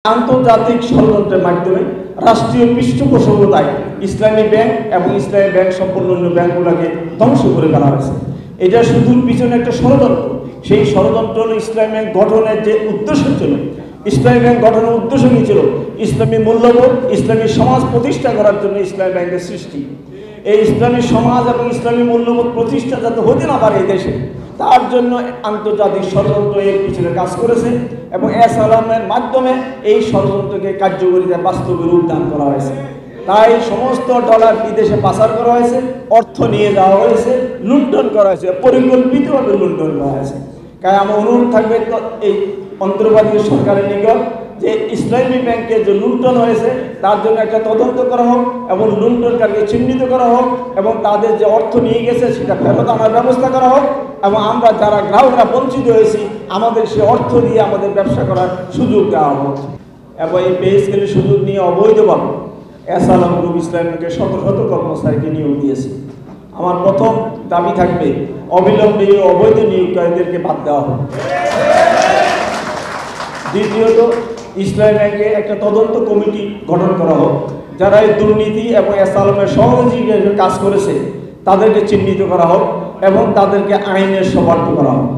আন্তর্জাতিক ষড়যন্ত্রের মাধ্যমে রাষ্ট্রীয় পৃষ্ঠপোষকতায় ইসলামী ব্যাংক এবং ইসলামী ব্যাংক সম্পন্ন অন্য ব্যাংকগুলোকে ধ্বংস করে ফেলা হয়েছে। এটা শুধু পিছনে একটা ষড়যন্ত্র। সেই ষড়যন্ত্র হল ইসলামী ব্যাংক গঠনের যে উদ্দেশ্য ছিল, ইসলামী ব্যাংক গঠনের উদ্দেশ্য কী ছিল? ইসলামী মূল্যবোধ, ইসলামী সমাজ প্রতিষ্ঠা করার জন্য ইসলামী ব্যাংকের সৃষ্টি। এই ইসলামী সমাজ এবং ইসলামী মূল্যবোধ প্রতিষ্ঠা যাতে হতে না পারে এই দেশে, তার জন্য আন্তর্জাতিক ষড়যন্ত্র এর পিছনে কাজ করেছে এবং এসআলএমের মাধ্যমে এই ষড়যন্ত্রকে কার্যকরিতা বাস্তবে রূপদান করা হয়েছে। তাই সমস্ত ডলার বিদেশে পাচার করা হয়েছে, অর্থ নিয়ে যাওয়া হয়েছে, লুণ্ঠন করা হয়েছে, পরিকল্পিতভাবে লুণ্ঠন করা হয়েছে। তাই আমার অনুরোধ থাকবে এই অন্তর্বর্তী সরকারের নিকট যে ইসলামী ব্যাংকে যে লুণ্ঠন হয়েছে তার জন্য একটা তদন্ত করা হোক এবং লুণ্ঠনকারীকে চিহ্নিত করা হোক এবং তাদের যে অর্থ নিয়ে গেছে সেটা ফেরত আনার ব্যবস্থা করা হোক এবং আমরা যারা গ্রাহকরা বঞ্চিত হয়েছি আমাদের সে অর্থ দিয়ে আমাদের ব্যবসা করার সুযোগ দেওয়া হোক। এবং এই পে স্কেলের সুযোগ নিয়ে অবৈধভাবে এসআলএম গ্রুপ ইসলামী ব্যাংকের শত শত কর্মচারীকে নিয়োগ দিয়েছে। আমার প্রথম দাবি থাকবে অবিলম্বে এই অবৈধ নিয়োগকারীদেরকে বাদ দেওয়া হোক। দ্বিতীয়ত, ইসলামী ব্যাংকে একটা তদন্ত কমিটি গঠন করা হোক, যারা এই দুর্নীতি এবং এসআলএমের সহযোগী কাজ করেছে তাদেরকে চিহ্নিত করা হোক এবং তাদেরকে আইনের সমাপ্ত করা হোক।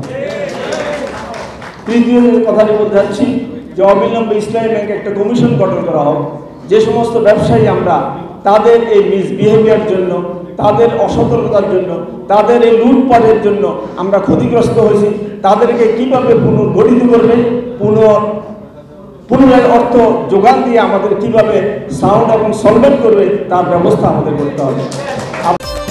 তৃতীয় কথাটি বলতে চাচ্ছি যে অবিলম্বে ইসলামী ব্যাংকে একটা কমিশন গঠন করা হোক। যে সমস্ত ব্যবসায়ী আমরা তাদের এই মিসবিহেভিয়ার জন্য, তাদের অসতর্কতার জন্য, তাদের এই লুটপাটের জন্য আমরা ক্ষতিগ্রস্ত হয়েছি, তাদেরকে কীভাবে পুনর্গঠিত করবে, পুনরায় অর্থ যোগান দিয়ে আমাদের কীভাবে সাউন্ড এবং সলভেন্ট করবে তার ব্যবস্থা আমাদের করতে হবে।